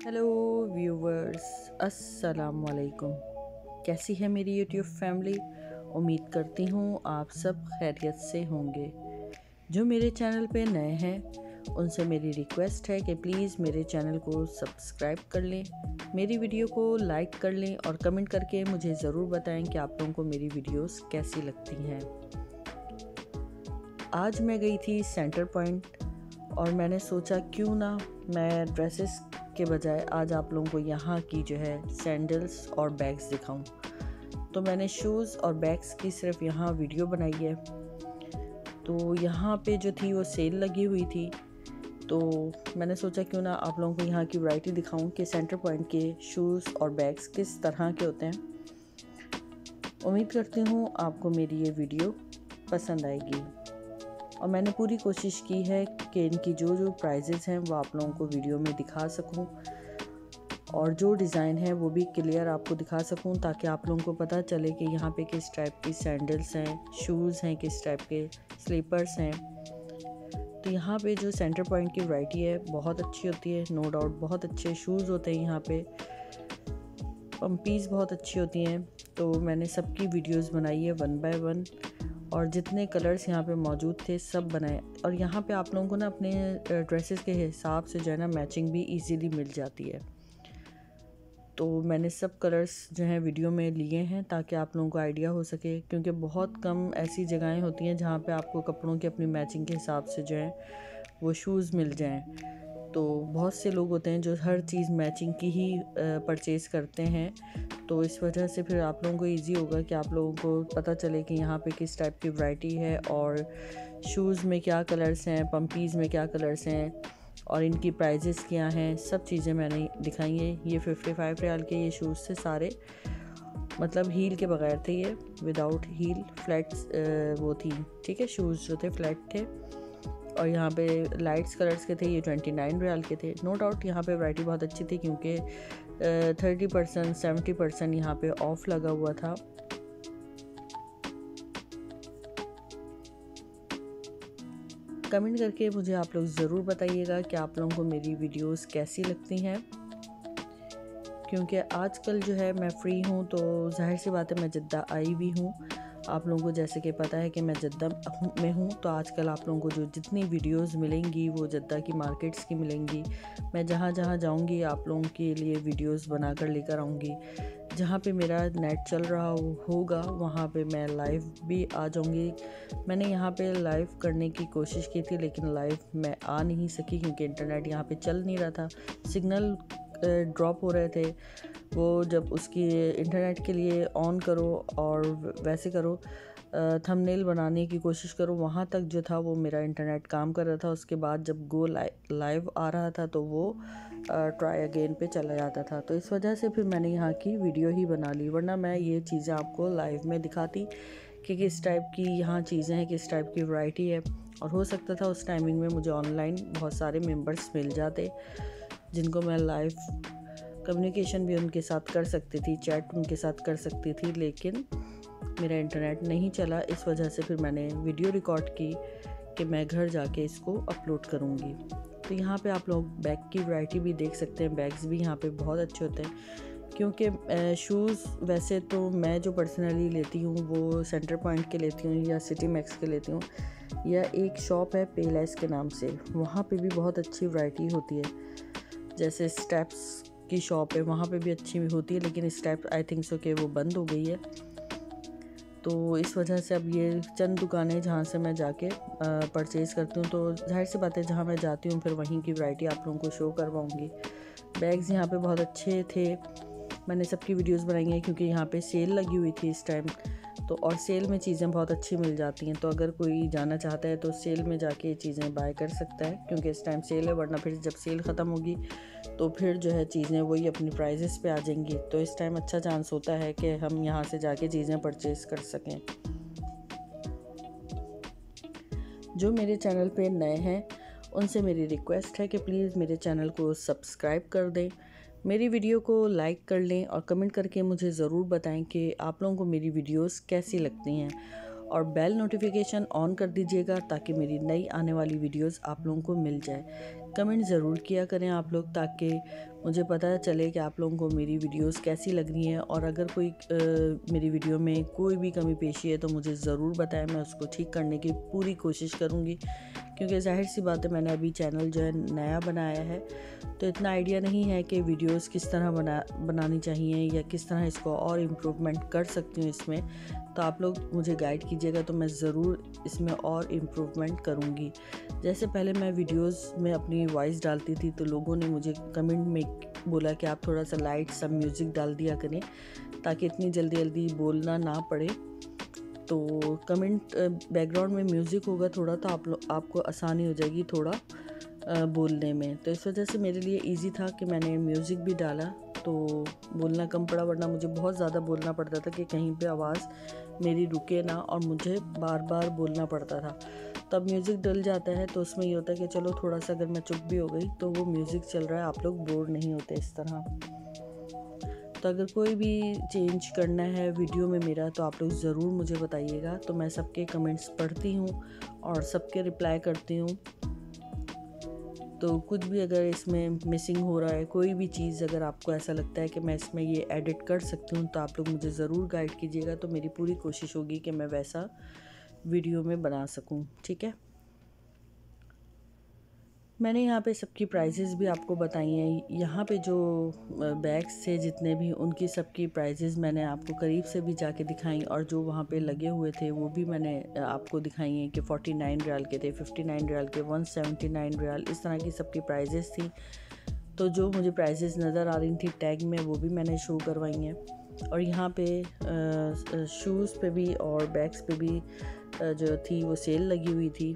Hello viewers, अस्सलाम वालेकुम। कैसी है मेरी यूट्यूब फैमिली? उम्मीद करती हूँ आप सब खैरियत से होंगे। जो मेरे चैनल पे नए हैं उनसे मेरी रिक्वेस्ट है कि प्लीज़ मेरे चैनल को सब्सक्राइब कर लें, मेरी वीडियो को लाइक कर लें और कमेंट करके मुझे ज़रूर बताएं कि आप लोगों को मेरी वीडियोस कैसी लगती हैं। आज मैं गई थी सेंटर पॉइंट और मैंने सोचा क्यों ना मैं ड्रेसेस के बजाय आज आप लोगों को यहाँ की जो है सैंडल्स और बैग्स दिखाऊं। तो मैंने शूज़ और बैग्स की सिर्फ यहाँ वीडियो बनाई है। तो यहाँ पे जो थी वो सेल लगी हुई थी, तो मैंने सोचा क्यों ना आप लोगों को यहाँ की वैरायटी दिखाऊं कि सेंटर पॉइंट के शूज़ और बैग्स किस तरह के होते हैं। उम्मीद करती हूँ आपको मेरी ये वीडियो पसंद आएगी और मैंने पूरी कोशिश की है कि इनकी जो जो प्राइजेज़ हैं वो आप लोगों को वीडियो में दिखा सकूं और जो डिज़ाइन है वो भी क्लियर आपको दिखा सकूं, ताकि आप लोगों को पता चले कि यहाँ पे किस टाइप की सैंडल्स हैं, शूज़ हैं, किस टाइप के स्लीपर्स हैं। तो यहाँ पे जो सेंटर पॉइंट की वैरायटी है बहुत अच्छी होती है, नो डाउट। बहुत अच्छे शूज़ होते हैं यहाँ पे, पम्पीज़ बहुत अच्छी होती हैं। तो मैंने सबकी वीडियोस बनाई है 1 बाय 1 और जितने कलर्स यहाँ पे मौजूद थे सब बनाए। और यहाँ पे आप लोगों को ना अपने ड्रेसेस के हिसाब से जो है ना मैचिंग भी इजीली मिल जाती है। तो मैंने सब कलर्स जो हैं वीडियो में लिए हैं ताकि आप लोगों को आइडिया हो सके, क्योंकि बहुत कम ऐसी जगहें होती हैं जहाँ पे आपको कपड़ों की अपनी मैचिंग के हिसाब से जो है वो शूज़ मिल जाएं। तो बहुत से लोग होते हैं जो हर चीज़ मैचिंग की ही परचेज़ करते हैं। तो इस वजह से फिर आप लोगों को इजी होगा कि आप लोगों को पता चले कि यहाँ पे किस टाइप की वैरायटी है और शूज़ में क्या कलर्स हैं, पम्पीज़ में क्या कलर्स हैं और इनकी प्राइजेस क्या हैं। सब चीज़ें मैंने दिखाई हैं। ये 55 रियाल के ये शूज़ थे सारे, मतलब हील के बगैर थे ये, विदाउट हील, फ्लैट्स वो थी, ठीक है। शूज़ जो थे फ्लैट थे और यहाँ पे लाइट्स कलर्स के थे, ये 29 रियाल के थे। नो डाउट यहाँ पे वैरायटी बहुत अच्छी थी क्योंकि 30% 70% यहाँ पे ऑफ लगा हुआ था। कमेंट करके मुझे आप लोग ज़रूर बताइएगा कि आप लोगों को मेरी वीडियोस कैसी लगती हैं, क्योंकि आजकल जो है मैं फ़्री हूँ तो जाहिर सी बात है मैं जद्दा आई भी हूँ। आप लोगों को जैसे कि पता है कि मैं जद्दा में हूँ, तो आजकल आप लोगों को जो जितनी वीडियोस मिलेंगी वो जद्दा की मार्केट्स की मिलेंगी। मैं जहाँ जहाँ जाऊँगी आप लोगों के लिए वीडियोस बनाकर लेकर आऊँगी। जहाँ पे मेरा नेट चल रहा होगा वहाँ पे मैं लाइव भी आ जाऊँगी। मैंने यहाँ पे लाइव करने की कोशिश की थी लेकिन लाइव मैं आ नहीं सकी क्योंकि इंटरनेट यहाँ पे चल नहीं रहा था, सिग्नल ड्रॉप हो रहे थे। वो जब उसकी इंटरनेट के लिए ऑन करो और वैसे करो, थंबनेल बनाने की कोशिश करो, वहाँ तक जो था वो मेरा इंटरनेट काम कर रहा था। उसके बाद जब गो लाइव आ रहा था तो वो ट्राई अगेन पे चला जाता था। तो इस वजह से फिर मैंने यहाँ की वीडियो ही बना ली, वरना मैं ये चीज़ें आपको लाइव में दिखाती कि किस टाइप की यहाँ चीज़ें हैं, किस टाइप की वैरायटी है। और हो सकता था उस टाइमिंग में मुझे ऑनलाइन बहुत सारे मेंबर्स मिल जाते जिनको मैं लाइव कम्युनिकेशन भी उनके साथ कर सकती थी, चैट उनके साथ कर सकती थी, लेकिन मेरा इंटरनेट नहीं चला। इस वजह से फिर मैंने वीडियो रिकॉर्ड की कि मैं घर जाके इसको अपलोड करूँगी। तो यहाँ पे आप लोग बैग की वैरायटी भी देख सकते हैं। बैग्स भी यहाँ पे बहुत अच्छे होते हैं, क्योंकि शूज़ वैसे तो मैं जो पर्सनली लेती हूँ वो सेंटर पॉइंट के लेती हूँ या सिटी मैक्स के लेती हूँ, या एक शॉप है पेलेस के नाम से, वहाँ पे भी बहुत अच्छी वैरायटी होती है। जैसे स्टेप्स की शॉप है वहाँ पे भी अच्छी होती है, लेकिन स्टेप आई थिंक सो कि वो बंद हो गई है। तो इस वजह से अब ये चंद दुकानें जहाँ से मैं जाके परचेज़ करती हूँ, तो जाहिर सी बात है जहाँ मैं जाती हूँ फिर वहीं की वैरायटी आप लोगों को शो करवाऊँगी। बैग्स यहाँ पे बहुत अच्छे थे, मैंने सबकी वीडियोस बनाई हैं क्योंकि यहाँ पे सेल लगी हुई थी इस टाइम। तो और सेल में चीज़ें बहुत अच्छी मिल जाती हैं, तो अगर कोई जाना चाहता है तो सेल में जाके ये चीज़ें बाय कर सकता है, क्योंकि इस टाइम सेल है। वरना फिर जब सेल ख़त्म होगी तो फिर जो है चीज़ें वही अपनी प्राइजेस पे आ जाएंगी। तो इस टाइम अच्छा चांस होता है कि हम यहाँ से जाके चीज़ें परचेज़ कर सकें। जो मेरे चैनल पे नए हैं उनसे मेरी रिक्वेस्ट है कि प्लीज़ मेरे चैनल को सब्सक्राइब कर दें, मेरी वीडियो को लाइक कर लें और कमेंट करके मुझे ज़रूर बताएं कि आप लोगों को मेरी वीडियोस कैसी लगती हैं, और बेल नोटिफिकेशन ऑन कर दीजिएगा ताकि मेरी नई आने वाली वीडियोस आप लोगों को मिल जाए। कमेंट ज़रूर किया करें आप लोग, ताकि मुझे पता चले कि आप लोगों को मेरी वीडियोस कैसी लग रही हैं। और अगर कोई मेरी वीडियो में कोई भी कमी पेशी है तो मुझे ज़रूर बताएं, मैं उसको ठीक करने की पूरी कोशिश करूँगी। क्योंकि ज़ाहिर सी बात है, मैंने अभी चैनल जो है नया बनाया है, तो इतना आइडिया नहीं है कि वीडियोस किस तरह बनानी चाहिए या किस तरह इसको और इम्प्रूवमेंट कर सकती हूँ इसमें। तो आप लोग मुझे गाइड कीजिएगा, तो मैं ज़रूर इसमें और इम्प्रूवमेंट करूँगी। जैसे पहले मैं वीडियोस में अपनी वॉइस डालती थी, तो लोगों ने मुझे कमेंट में बोला कि आप थोड़ा सा लाइट सा म्यूज़िक डाल दिया करें, ताकि इतनी जल्दी जल्दी बोलना ना पड़े। तो कमेंट बैकग्राउंड में म्यूज़िक होगा थोड़ा, तो आपको आसानी हो जाएगी थोड़ा बोलने में। तो इस वजह से मेरे लिए इजी था कि मैंने म्यूज़िक भी डाला, तो बोलना कम पड़ा, वरना मुझे बहुत ज़्यादा बोलना पड़ता था कि कहीं पे आवाज़ मेरी रुके ना, और मुझे बार बार बोलना पड़ता था। तब म्यूज़िक डल जाता है, तो उसमें ये होता है कि चलो थोड़ा सा अगर मैं चुप भी हो गई तो वो म्यूज़िक चल रहा है, आप लोग बोर नहीं होते इस तरह। तो अगर कोई भी चेंज करना है वीडियो में मेरा, तो आप लोग ज़रूर मुझे बताइएगा। तो मैं सबके कमेंट्स पढ़ती हूँ और सबके रिप्लाई करती हूँ। तो कुछ भी अगर इसमें मिसिंग हो रहा है, कोई भी चीज़ अगर आपको ऐसा लगता है कि मैं इसमें ये एडिट कर सकती हूँ, तो आप लोग मुझे ज़रूर गाइड कीजिएगा। तो मेरी पूरी कोशिश होगी कि मैं वैसा वीडियो में बना सकूँ, ठीक है। मैंने यहाँ पे सबकी प्राइसेस भी आपको बताई हैं। यहाँ पे जो बैग्स थे जितने भी, उनकी सबकी प्राइसेस मैंने आपको करीब से भी जाके दिखाई, और जो वहाँ पे लगे हुए थे वो भी मैंने आपको दिखाई हैं कि 49 रियाल के थे, 59 रियाल के, 179 रियाल, इस तरह की सबकी प्राइसेस थी। तो जो मुझे प्राइसेस नज़र आ रही थी टैग में, वो भी मैंने शो करवाई हैं। और यहाँ पे शूज़ पे भी और बैग्स पे भी जो थी वो सेल लगी हुई थी।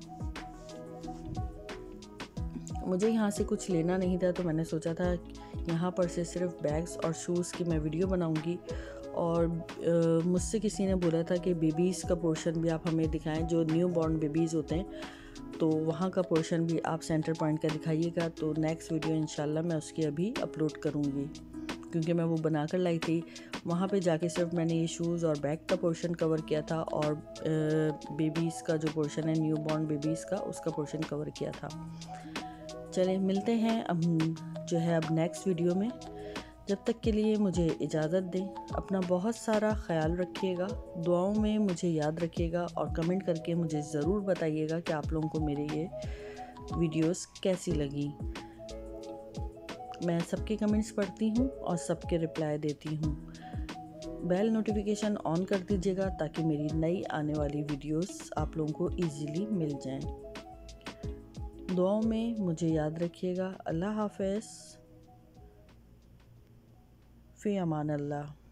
मुझे यहाँ से कुछ लेना नहीं था, तो मैंने सोचा था यहाँ पर से सिर्फ बैग्स और शूज़ की मैं वीडियो बनाऊँगी। और मुझसे किसी ने बोला था कि बेबीज़ का पोर्शन भी आप हमें दिखाएं, जो न्यू बॉर्न बेबीज़ होते हैं, तो वहाँ का पोर्शन भी आप सेंटर पॉइंट का दिखाइएगा। तो नेक्स्ट वीडियो इंशाल्लाह मैं उसकी अभी अपलोड करूँगी, क्योंकि मैं वो बना कर लाई थी। वहाँ पे जाके सिर्फ मैंने ये शूज़ और बैग का पोर्शन कवर किया था, और बेबीज़ का जो पोर्शन है, न्यू बॉर्न बेबीज़ का, उसका पोर्शन कवर किया था। चले मिलते हैं अब जो है अब नेक्स्ट वीडियो में। जब तक के लिए मुझे इजाज़त दें। अपना बहुत सारा ख्याल रखिएगा, दुआओं में मुझे याद रखिएगा, और कमेंट करके मुझे ज़रूर बताइएगा कि आप लोगों को मेरे ये वीडियोस कैसी लगी। मैं सबके कमेंट्स पढ़ती हूँ और सबके रिप्लाई देती हूँ। बेल नोटिफिकेशन ऑन कर दीजिएगा, ताकि मेरी नई आने वाली वीडियोस आप लोगों को इजीली मिल जाएं। दुआओं में मुझे याद रखिएगा। अल्लाह हाफ़िज़, फ़ी अमान अल्लाह।